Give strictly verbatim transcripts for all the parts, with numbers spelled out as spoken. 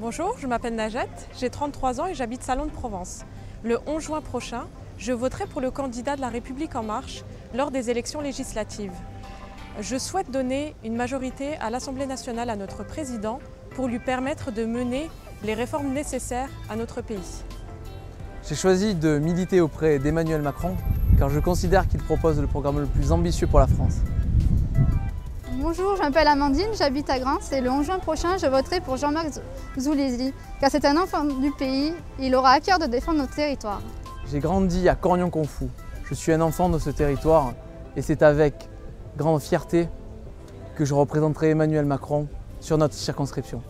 Bonjour, je m'appelle Najat, j'ai trente-trois ans et j'habite Salon de Provence. Le onze juin prochain, je voterai pour le candidat de La République En Marche lors des élections législatives. Je souhaite donner une majorité à l'Assemblée nationale à notre président pour lui permettre de mener les réformes nécessaires à notre pays. J'ai choisi de militer auprès d'Emmanuel Macron car je considère qu'il propose le programme le plus ambitieux pour la France. Bonjour, je m'appelle Amandine, j'habite à Grains et le onze juin prochain, je voterai pour Jean-Marc Zulesi car c'est un enfant du pays et il aura à cœur de défendre notre territoire. J'ai grandi à Cornion-Confou. Je suis un enfant de ce territoire et c'est avec grande fierté que je représenterai Emmanuel Macron sur notre circonscription.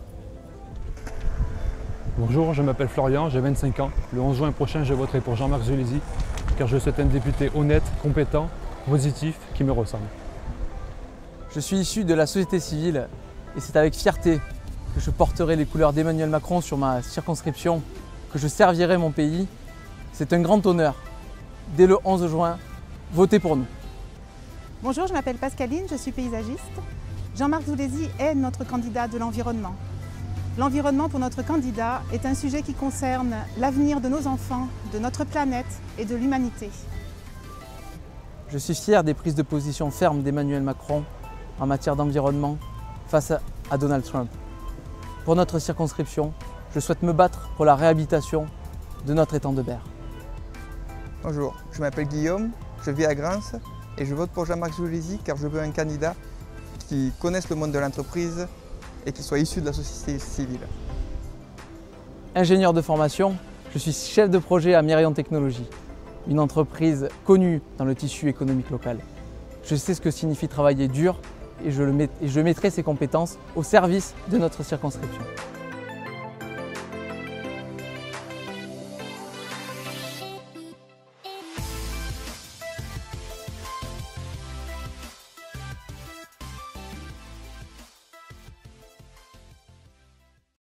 Bonjour, je m'appelle Florian, j'ai vingt-cinq ans. Le onze juin prochain, je voterai pour Jean-Marc Zulesi car je souhaite un député honnête, compétent, positif, qui me ressemble. Je suis issu de la société civile et c'est avec fierté que je porterai les couleurs d'Emmanuel Macron sur ma circonscription, que je servirai mon pays. C'est un grand honneur. Dès le onze juin, votez pour nous. Bonjour, je m'appelle Pascaline, je suis paysagiste. Jean-Marc Zulesi est notre candidat de l'environnement. L'environnement pour notre candidat est un sujet qui concerne l'avenir de nos enfants, de notre planète et de l'humanité. Je suis fier des prises de position fermes d'Emmanuel Macron en matière d'environnement face à Donald Trump. Pour notre circonscription, je souhaite me battre pour la réhabilitation de notre étang de Berre. Bonjour, je m'appelle Guillaume, je vis à Grains et je vote pour Jean-Marc Zulesi car je veux un candidat qui connaisse le monde de l'entreprise et qui soit issu de la société civile. Ingénieur de formation, je suis chef de projet à Mirion Technologies, une entreprise connue dans le tissu économique local. Je sais ce que signifie travailler dur et je, le met, et je mettrai ces compétences au service de notre circonscription.